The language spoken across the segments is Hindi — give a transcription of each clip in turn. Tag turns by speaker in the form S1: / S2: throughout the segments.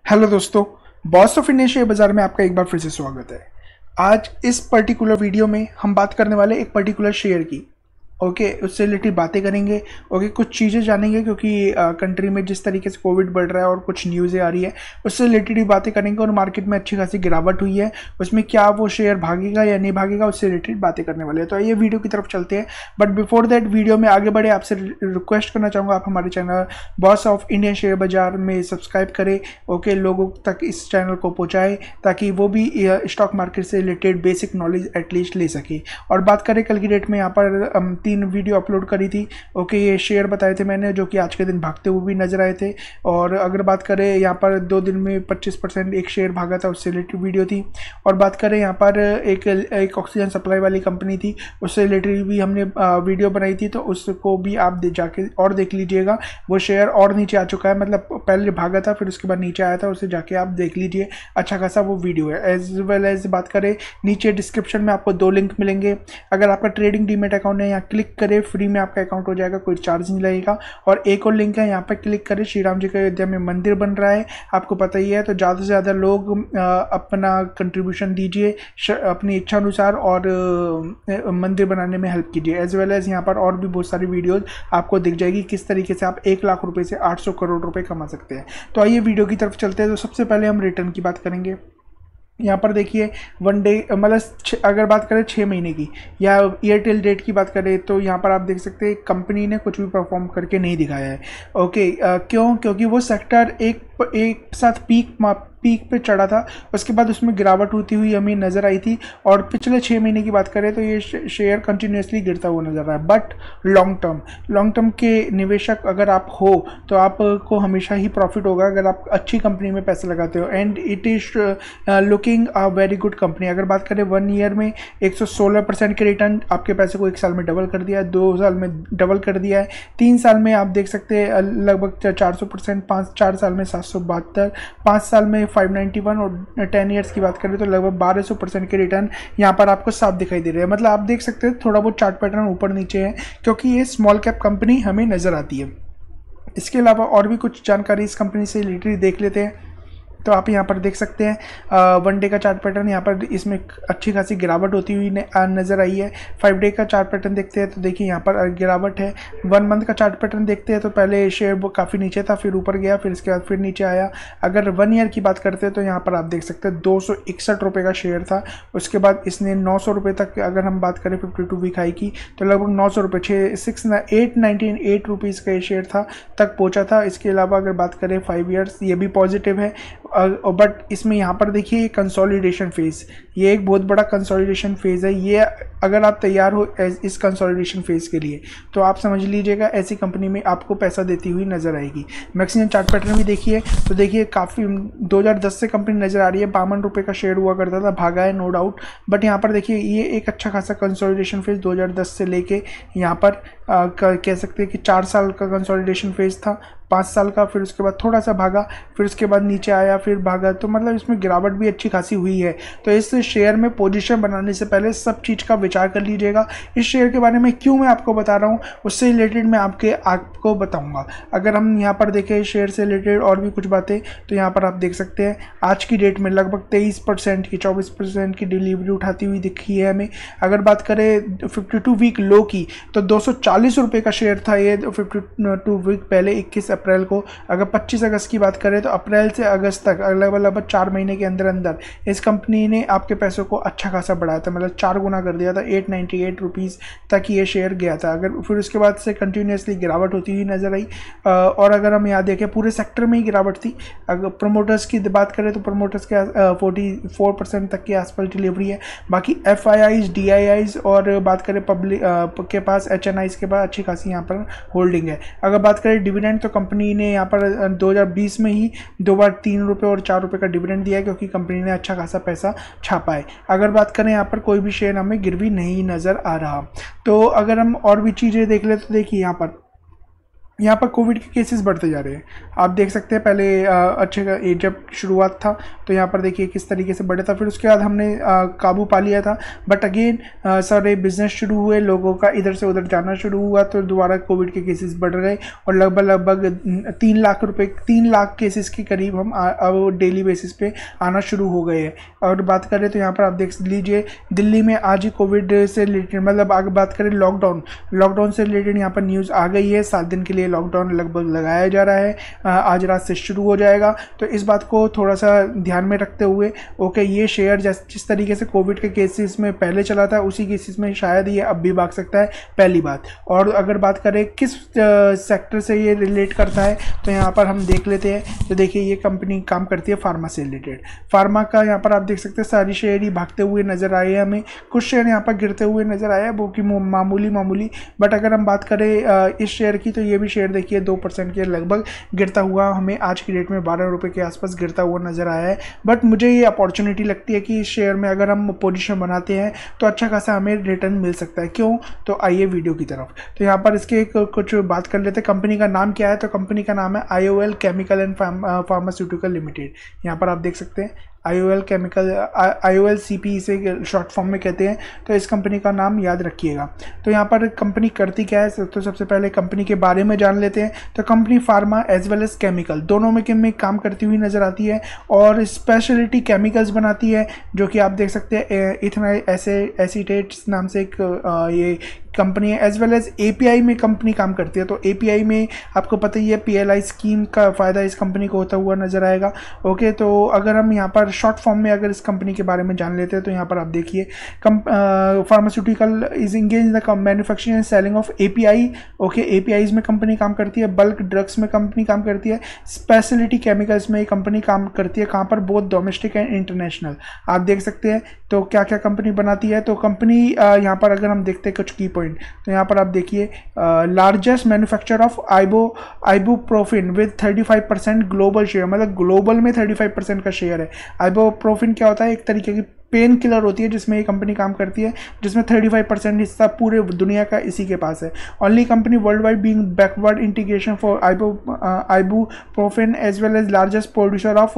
S1: हेलो दोस्तों, बॉस ऑफ इंडिया शेयर बाजार में आपका एक बार फिर से स्वागत है। आज इस पर्टिकुलर वीडियो में हम बात करने वाले एक पर्टिकुलर शेयर की। ओके, उससे रिलेटेड बातें करेंगे। ओके, कुछ चीज़ें जानेंगे क्योंकि कंट्री में जिस तरीके से कोविड बढ़ रहा है और कुछ न्यूज़ें आ रही है उससे रिलेटेड ही बातें करेंगे। और मार्केट में अच्छी खासी गिरावट हुई है, उसमें क्या वो शेयर भागेगा या नहीं भागेगा उससे रिलेटेड बातें करने वाले हैं। तो आइए वीडियो की तरफ चलते हैं। बट बिफोर दैट वीडियो में आगे बढ़े, आपसे रिक्वेस्ट करना चाहूँगा आप हमारे channel boss of Indian share बाजार में सब्सक्राइब करें। ओके, लोगों तक इस चैनल को पहुँचाएँ ताकि वो भी स्टॉक मार्केट से रिलेटेड बेसिक नॉलेज एटलीस्ट ले सके। और बात करें कल की डेट में, यहाँ पर 3 वीडियो अपलोड करी थी। ओके, ये शेयर बताए थे मैंने जो कि आज के दिन भागते हुए भी नजर आए थे। और अगर बात करें यहाँ पर 2 दिन में 25% एक शेयर भागा था, उससे रिलेटेड वीडियो थी। और बात करें यहाँ पर एक ऑक्सीजन सप्लाई वाली कंपनी थी, उससे रिलेटेड भी हमने वीडियो बनाई थी, तो उसको भी आप जाके और देख लीजिएगा। वो शेयर और नीचे आ चुका है, मतलब पहले भागा था फिर उसके बाद नीचे आया था, उसे जाके आप देख लीजिए। अच्छा खासा वो वीडियो है। एज वेल एज बात करें, नीचे डिस्क्रिप्शन में आपको 2 लिंक मिलेंगे। अगर आपका ट्रेडिंग डीमेट अकाउंट है, यहाँ क्लिक करें, फ्री में आपका अकाउंट हो जाएगा, कोई चार्ज नहीं लगेगा। और एक और लिंक है, यहाँ पर क्लिक करें। श्री राम जी का अयोध्या में मंदिर बन रहा है, आपको पता ही है, तो ज़्यादा से ज़्यादा लोग अपना कंट्रीब्यूशन दीजिए अपनी इच्छा अनुसार और मंदिर बनाने में हेल्प कीजिए। एज वेल एज यहाँ पर और भी बहुत सारी वीडियोज़ आपको दिख जाएगी किस तरीके से आप 1 लाख रुपए से 800 करोड़ रुपए कमा सकते हैं। तो आइए वीडियो की तरफ चलते हैं। तो सबसे पहले हम रिटर्न की बात करेंगे। यहाँ पर देखिए, 1 डे मतलब अगर बात करें 6 महीने की या ईयर टिल डेट की बात करें, तो यहाँ पर आप देख सकते हैं कंपनी ने कुछ भी परफॉर्म करके नहीं दिखाया है। ओके, क्यों? क्योंकि वो सेक्टर एक साथ पीक पे चढ़ा था, उसके बाद उसमें गिरावट होती हुई हमें नज़र आई थी। और पिछले 6 महीने की बात करें तो ये शेयर कंटिन्यूसली गिरता हुआ नजर रहा है। बट लॉन्ग टर्म के निवेशक अगर आप हो तो आपको हमेशा ही प्रॉफिट होगा अगर आप अच्छी कंपनी में पैसे लगाते हो। And it is looking a very good company. अगर बात करें 1 ईयर में 116% के रिटर्न, आपके पैसे को 1 साल में डबल कर दिया है, 2 साल में डबल कर दिया है, 3 साल में आप देख सकते हैं लगभग 400%, 4 साल में 772, 5 साल में 591 और 10 ईयर्स की बात करें तो लगभग 1200% के रिटर्न यहाँ पर आपको साफ दिखाई दे रहे हैं। मतलब आप देख सकते हैं थोड़ा बहुत चार्ट पैटर्न ऊपर नीचे है क्योंकि ये स्मॉल कैप कंपनी हमें नज़र आती है। इसके अलावा और भी कुछ जानकारी इस कंपनी से रिलेटेड देख लेते हैं। तो आप यहाँ पर देख सकते हैं 1 डे का चार्ट पैटर्न, यहाँ पर इसमें अच्छी खासी गिरावट होती हुई नज़र आई है। 5 डे का चार्ट पैटर्न देखते हैं तो देखिए यहाँ पर गिरावट है। 1 मंथ का चार्ट पैटर्न देखते हैं तो पहले शेयर वो काफ़ी नीचे था, फिर ऊपर गया, फिर इसके बाद फिर नीचे आया। अगर 1 ईयर की बात करते हैं तो यहाँ पर आप देख सकते हैं 261 रुपये का शेयर था, उसके बाद इसने 900 रुपये तक, अगर हम बात करें 52 वीक हाई की, तो लगभग 900 रुपये 898 रुपीज़ का ये शेयर था तक पहुँचा था। इसके अलावा अगर बात करें 5 ईयर्स, ये भी पॉजिटिव है। बट इसमें यहाँ पर देखिए कंसोलिडेशन फेज, ये एक बहुत बड़ा कंसोलिडेशन फेज है। ये अगर आप तैयार हो इस कंसोलिडेशन फेज के लिए तो आप समझ लीजिएगा ऐसी कंपनी में आपको पैसा देती हुई नजर आएगी। मैक्सिमम चार्ट पैटर्न भी देखिए तो देखिए काफ़ी 2010 से कंपनी नजर आ रही है। 52 रुपये का शेयर हुआ करता था, भागा है नो डाउट। बट यहाँ पर देखिए ये एक अच्छा खासा कंसोलिडेशन फेज 2010 से लेके यहाँ पर कह सकते हैं कि 4 साल का कंसोलिडेशन फेज था, 5 साल का, फिर उसके बाद थोड़ा सा भागा, फिर उसके बाद नीचे आया, फिर भागा। तो मतलब इसमें गिरावट भी अच्छी खासी हुई है। तो इस शेयर में पोजीशन बनाने से पहले सब चीज़ का विचार कर लीजिएगा। इस शेयर के बारे में क्यों मैं आपको बता रहा हूँ उससे रिलेटेड मैं आपको बताऊँगा। अगर हम यहाँ पर देखें शेयर से रिलेटेड और भी कुछ बातें, तो यहाँ पर आप देख सकते हैं आज की डेट में लगभग 23% की 24% की डिलीवरी उठाती हुई दिखी है हमें। अगर बात करें 52 वीक लो की तो 240 रुपये का शेयर था ये 52 वीक पहले 21 अप्रैल को। अगर 25 अगस्त की बात करें तो अप्रैल से अगस्त तक लगभग 4 महीने के अंदर अंदर इस कंपनी ने आपके पैसों को अच्छा खासा बढ़ाया था, मतलब 4 गुना कर दिया था। 898 रुपीज़ तक ये शेयर गया था। अगर फिर उसके बाद से कंटिन्यूसली गिरावट होती हुई नजर आई। और अगर हम यहाँ देखें पूरे सेक्टर में ही गिरावट थी। अगर प्रोमोटर्स की बात करें तो प्रोमोटर्स के 44% तक के आसपास डिलीवरी है। बाकी FIIs, DIIs और बात करें पब्लिक के पास, HNIs के पास अच्छी खासी यहाँ पर होल्डिंग है। अगर बात करें डिविडेंड तो कंपनी ने यहाँ पर 2020 में ही 2 बार 3 रुपये और 4 रुपये का डिविडेंड दिया है क्योंकि कंपनी ने अच्छा खासा पैसा छापा है। अगर बात करें यहाँ पर कोई भी शेयर हमें गिरवी नहीं नज़र आ रहा। तो अगर हम और भी चीज़ें देख ले तो देखिए यहाँ पर यहाँ पर कोविड के केसेस बढ़ते जा रहे हैं। आप देख सकते हैं पहले ये जब शुरुआत था तो यहाँ पर देखिए किस तरीके से बढ़ा था, फिर उसके बाद हमने काबू पा लिया था। बट अगेन सारे बिजनेस शुरू हुए, लोगों का इधर से उधर जाना शुरू हुआ, तो दोबारा कोविड के केसेस बढ़ गए और लगभग 3 लाख केसेस के करीब हम अब डेली बेसिस पे आना शुरू हो गए हैं। और बात करें तो यहाँ पर आप देख लीजिए दिल्ली में आज ही कोविड से रिलेटेड, मतलब आगे बात करें लॉकडाउन से रिलेटेड यहाँ पर न्यूज़ आ गई है। 7 दिन के लिए लॉकडाउन लगभग लगाया जा रहा है, आज रात से शुरू हो जाएगा। तो इस बात को थोड़ा सा ध्यान में रखते हुए ये शेयर जिस तरीके से कोविड के केसेस में पहले चला था उसी केसेस में शायद ये अब भी भाग सकता है, पहली बात। और अगर बात करें किस सेक्टर से ये रिलेट करता है तो यहाँ पर हम देख लेते हैं। तो देखिए ये कंपनी काम करती है फार्मा से रिलेटेड। फार्मा का यहाँ पर आप देख सकते हैं सारी शेयर ही भागते हुए नजर आए हैं हमें, कुछ शेयर यहाँ पर गिरते हुए नजर आए हैं वो कि मामूली। बट अगर हम बात करें इस शेयर की तो ये भी शेयर देखिए 2% के लगभग गिरता हुआ हमें आज की डेट में 12 रुपये के आसपास गिरता हुआ नजर आया है। बट मुझे ये अपॉर्चुनिटी लगती है कि इस शेयर में अगर हम पोजीशन बनाते हैं तो अच्छा खासा हमें रिटर्न मिल सकता है। क्यों? तो आइए वीडियो की तरफ। तो यहाँ पर इसके कुछ बात कर लेते हैं। कंपनी का नाम क्या है? तो कंपनी का नाम है IOL chemical and pharmaceutical limited. यहाँ पर आप देख सकते हैं IOL CP इसे शॉर्ट फॉर्म में कहते हैं। तो इस कंपनी का नाम याद रखिएगा। तो यहाँ पर कंपनी करती क्या है, तो सबसे पहले कंपनी के बारे में जान लेते हैं। तो company pharma as well as chemical दोनों में काम करती हुई नजर आती है और स्पेशलिटी केमिकल्स बनाती है, जो कि आप देख सकते हैं इथेनॉल एसीटेट्स नाम से एक ये कंपनी है। एज वेल एज API में कंपनी काम करती है। तो API में आपको पता ही है PLI स्कीम का फ़ायदा इस कंपनी को होता हुआ नजर आएगा। ओके, तो अगर हम यहाँ पर शॉर्ट फॉर्म में अगर इस कंपनी के बारे में जान लेते हैं तो यहाँ पर आप देखिए pharmaceutical is engage in the manufacturing and selling of API। Okay, APIs में कंपनी काम करती है, बल्क ड्रग्स में कंपनी काम करती है, स्पेशलिटी केमिकल्स में कंपनी काम करती है। कहाँ पर? Both domestic and international. आप देख सकते हैं तो क्या क्या कंपनी बनाती है। तो कंपनी यहाँ पर अगर हम देखते हैं कुछ की तो यहाँ पर आप देखिए largest manufacture of ibuprofen with 35% global share, मतलब ग्लोबल में 35% का शेयर है। आइबुप्रोफिन क्या होता है? एक तरीके की पेन किलर होती है जिसमें ये कंपनी काम करती है, जिसमें 35% हिस्सा पूरे दुनिया का इसी के पास है। Only company world wide being backward integration for ibuprofen as well as largest producer of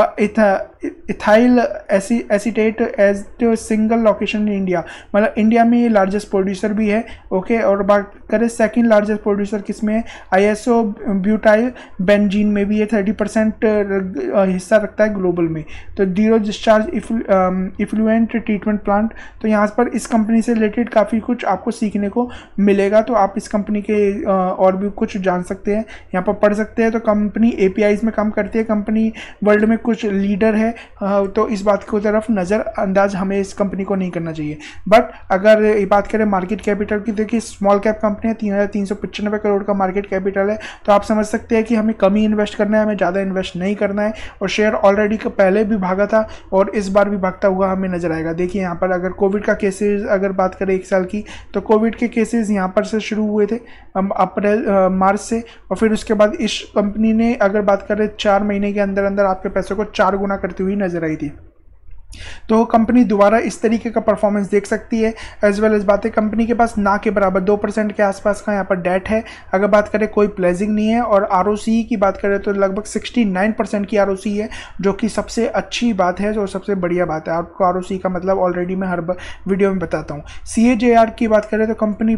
S1: ethyl acetate as single location in India, मतलब इंडिया में ये लार्जेस्ट प्रोड्यूसर भी है। ओके, और बात करें सेकंड लार्जेस्ट प्रोड्यूसर किसमें है? ISO ब्यूटाइल बेंजीन में भी ये 30% हिस्सा रखता है ग्लोबल में। तो zero discharge effluent treatment plant. तो यहाँ पर इस कंपनी से रिलेटेड काफ़ी कुछ आपको सीखने को मिलेगा, तो आप इस कंपनी के और भी कुछ जान सकते हैं, यहाँ पर पढ़ सकते हैं। तो कंपनी APIs में काम करती है, कंपनी वर्ल्ड में कुछ लीडर है, तो इस बात की तरफ नज़रअंदाज हमें इस कंपनी को नहीं करना चाहिए। बट अगर ये बात करें मार्केट कैपिटल की, देखिए स्मॉल कैप कंपनी है, 3,395 करोड़ का मार्केट कैपिटल है। तो आप समझ सकते हैं कि हमें कम ही इन्वेस्ट करना है, हमें ज़्यादा इन्वेस्ट नहीं करना है। और शेयर ऑलरेडी पहले भी भागा था और इस बार भी भागता हुआ हमें नजर आएगा। देखिए यहाँ पर अगर कोविड का केसेस अगर बात करें 1 साल की, तो कोविड के केसेस यहाँ पर से शुरू हुए थे मार्च से, और फिर उसके बाद इस कंपनी ने अगर बात करें 4 महीने के अंदर अंदर आपके पैसों को 4 गुना करती हुई नजर आई थी। तो कंपनी दोबारा इस तरीके का परफॉर्मेंस देख सकती है। एज वेल एज बात है कंपनी के पास ना के बराबर 2% के आसपास का यहाँ पर डेट है। अगर बात करें कोई प्लेजिंग नहीं है, और ROCE की बात करें तो लगभग 69% की ROCE है, जो कि सबसे अच्छी बात है और सबसे बढ़िया बात है। आपको ROCE का मतलब ऑलरेडी मैं हर वीडियो में बताता हूँ। CAGR की बात करें तो कंपनी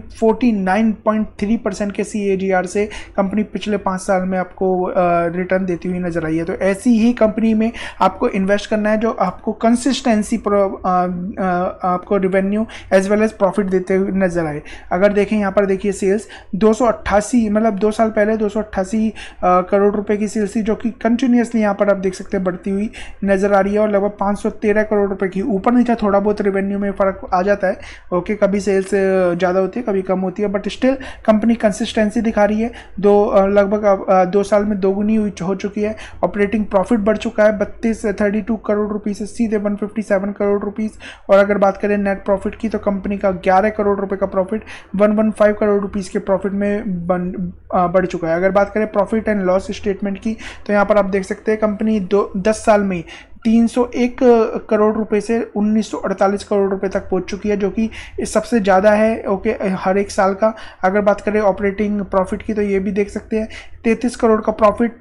S1: 49.3% के CAGR से कंपनी पिछले 5 साल में आपको रिटर्न देती हुई नजर आई है। तो ऐसी ही कंपनी में आपको इन्वेस्ट करना है जो आपको कंसिस्टेंसी आपको revenue as well as profit देते हुए नजर आए। अगर देखें यहाँ पर देखिए सेल्स 288, मतलब 2 साल पहले 288 करोड़ रुपए की सेल्स थी, जो कि कंटिन्यूसली यहाँ पर आप देख सकते हैं बढ़ती हुई नजर आ रही है, और लगभग 513 करोड़ रुपए की। ऊपर नीचे थोड़ा बहुत रेवेन्यू में फर्क आ जाता है। ओके, कभी सेल्स ज़्यादा होती है, कभी कम होती है, बट स्टिल कंपनी कंसिस्टेंसी दिखा रही है। लगभग 2 साल में दोगुनी हो चुकी है। ऑपरेटिंग प्रॉफिट बढ़ चुका है 32 करोड़ रुपये से सीधे 157 करोड़ रुपीस। और अगर बात करें नेट प्रॉफिट की, तो कंपनी का 11 करोड़ रुपए का प्रॉफिट 115 करोड़ रुपीस के प्रॉफिट में बढ़ चुका है। अगर बात करें प्रॉफिट एंड लॉस स्टेटमेंट की, तो यहाँ पर आप देख सकते हैं कंपनी 10 साल में 301 करोड़ रुपए से 1948 करोड़ रुपए तक पहुंच चुकी है, जो कि सबसे ज़्यादा है ओके हर एक साल का। अगर बात करें ऑपरेटिंग प्रॉफिट की तो ये भी देख सकते हैं 33 करोड़ का प्रॉफिट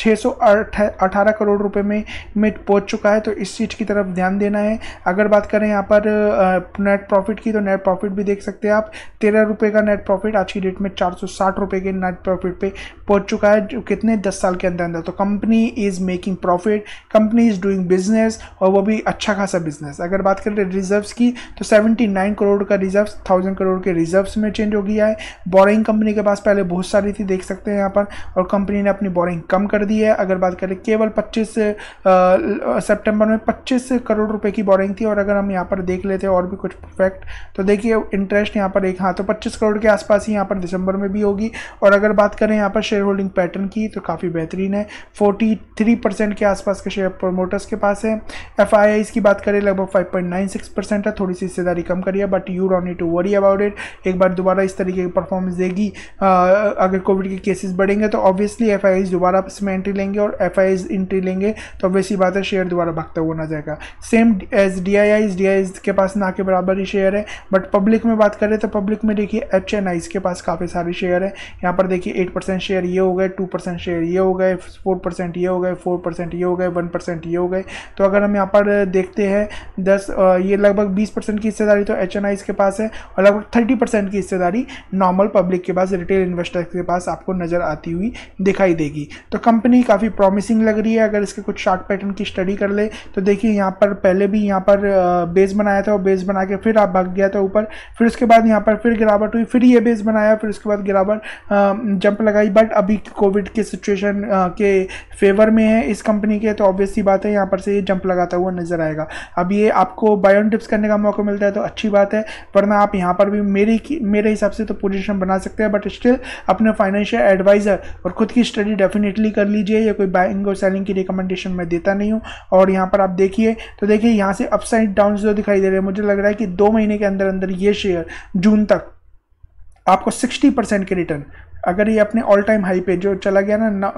S1: 618 करोड़ रुपए में पहुंच चुका है, तो इस चीज़ की तरफ ध्यान देना है। अगर बात करें यहाँ पर नेट प्रॉफिट की तो नेट प्रॉफिट भी देख सकते हैं आप 13 रुपये का नेट प्रॉफिट आज की डेट में 460 रुपये के नेट प्रॉफिट पे पहुंच चुका है, जो कितने 10 साल के अंदर अंदर। तो company is making profit, company is doing business, और वो भी अच्छा खासा बिजनेस। अगर बात करें रिजर्व्स की तो 79 करोड़ का रिजर्व 1000 करोड़ के रिजर्व्स में चेंज हो गया है। बोरिंग कंपनी के पास पहले बहुत सारी थी, देख सकते हैं यहाँ पर, और कंपनी ने अपनी बोरिंग कम कर दी है। अगर बात करें केवल 25 सितंबर में 25 करोड़ रुपए की बोरिंग थी। और अगर हम यहाँ पर देख लेते हैं और भी कुछ फैक्ट, तो देखिए इंटरेस्ट यहाँ पर एक तो 25 करोड़ के आसपास ही यहाँ पर दिसंबर में भी होगी। और अगर बात करें यहाँ पर शेयर होल्डिंग पैटर्न की तो काफ़ी बेहतरीन है, 43% के आसपास के शेयर प्रमोटर्स के पास है। FIIs की बात करें लगभग 5.96% है, थोड़ी सी हिस्सेदारी कम करी है, but you don't need to worry about it. एक बार दोबारा इस तरीके की परफॉर्मेंस देगी, अगर कोविड के केसेस बढ़ेंगे तो ऑब्वियसली FIIs दोबारा इसमें एंट्री लेंगे, और FIIs एंट्री लेंगे तो वैसी बात है शेयर दोबारा भागता हुआ ना जाएगा। सेम एज DIIs के पास ना के बराबर ही शेयर है। बट पब्लिक में बात करें तो पब्लिक में देखिए HNIs के पास काफ़ी सारे शेयर है। यहाँ पर देखिए 8% शेयर ये हो गए, 2% शेयर ये हो गए, 4% ये हो गए, 4% ये हो गए, 1% ये हो गए। तो अगर हम यहाँ पर देखते हैं ये लगभग 20% की हिस्सेदारी तो HNIs के पास है, और लगभग 30% की हिस्सेदारी नॉर्मल पब्लिक के पास, रिटेल इन्वेस्टर के पास आपको नजर आती हुई दिखाई देगी। तो कंपनी काफ़ी प्रॉमिसिंग लग रही है। अगर इसके कुछ चार्ट पैटर्न की स्टडी कर ले तो देखिए यहाँ पर पहले भी यहाँ पर बेस बनाया था, और बेस बना के फिर आप भाग गया था ऊपर, फिर उसके बाद यहाँ पर फिर गिरावट हुई, फिर ये बेस बनाया, फिर उसके बाद गिरावट जंप लगाई। बट अभी कोविड के सिचुएशन के फेवर में है इस कंपनी के, तो ऑब्वियस सी बात है यहाँ पर से ये जंप लगाता हुआ नजर आएगा। अब ये आपको बाय ऑन टिप्स करने का मौका मिलता है तो अच्छी बात है, वरना आप यहाँ पर भी मेरे हिसाब से तो पोजीशन बना सकते हैं। बट स्टिल अपने फाइनेंशियल एडवाइजर और खुद की स्टडी डेफिनेटली कर लीजिए। ये कोई बाइंग और सेलिंग की रिकमेंडेशन मैं देता नहीं हूँ। और यहाँ पर आप देखिए तो देखिए यहाँ से अपसाइड डाउन जो दिखाई दे रहे हैं, मुझे लग रहा है कि 2 महीने के अंदर अंदर ये शेयर जून तक आपको 60% के रिटर्न, अगर ये अपने ऑल टाइम हाई पे जो चला गया ना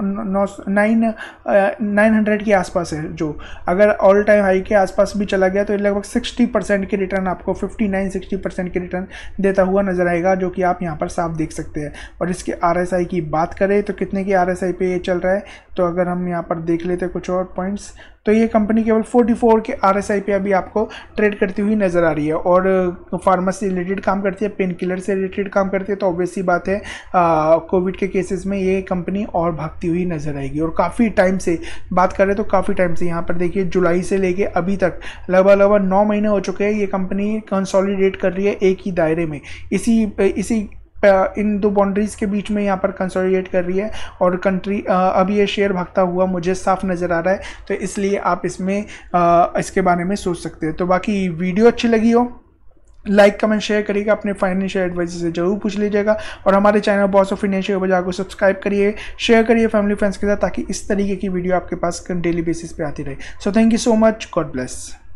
S1: 900 के आसपास है, जो अगर ऑल टाइम हाई के आसपास भी चला गया तो लगभग 60% के रिटर्न आपको 59-60% के रिटर्न देता हुआ नजर आएगा, जो कि आप यहाँ पर साफ देख सकते हैं। और इसके RSI की बात करें तो कितने की RSI पे ये चल रहा है, तो अगर हम यहाँ पर देख लेते हैं कुछ और पॉइंट्स, तो ये कंपनी केवल 44 के RSI पे अभी आपको ट्रेड करती हुई नजर आ रही है। और फार्मा से रिलेटेड काम करती है, पेन किलर से रिलेटेड काम करती है, तो ऑब्वियस सी बात है कोविड के केसेस में ये कंपनी और भागती हुई नजर आएगी। और काफ़ी टाइम से बात करें तो काफ़ी टाइम से यहाँ पर देखिए जुलाई से लेके अभी तक लगभग 9 महीने हो चुके हैं, ये कंपनी कंसोलिडेट कर रही है एक ही दायरे में, इसी इन दो बाउंड्रीज के बीच में यहाँ पर कंसोलिडेट कर रही है। और कंट्री अभी ये शेयर भागता हुआ मुझे साफ नज़र आ रहा है, तो इसलिए आप इसमें इसके बारे में सोच सकते हैं। तो बाकी वीडियो अच्छी लगी हो लाइक कमेंट शेयर करिएगा, अपने फाइनेंशियल एडवाइजर से जरूर पूछ लीजिएगा, और हमारे चैनल बॉस ऑफ फाइनेंशियल बाजार को सब्सक्राइब करिए, शेयर करिए फैमिली फ्रेंड्स के साथ, ताकि इस तरीके की वीडियो आपके पास डेली बेसिस पे आती रहे। So thank you so much, God bless.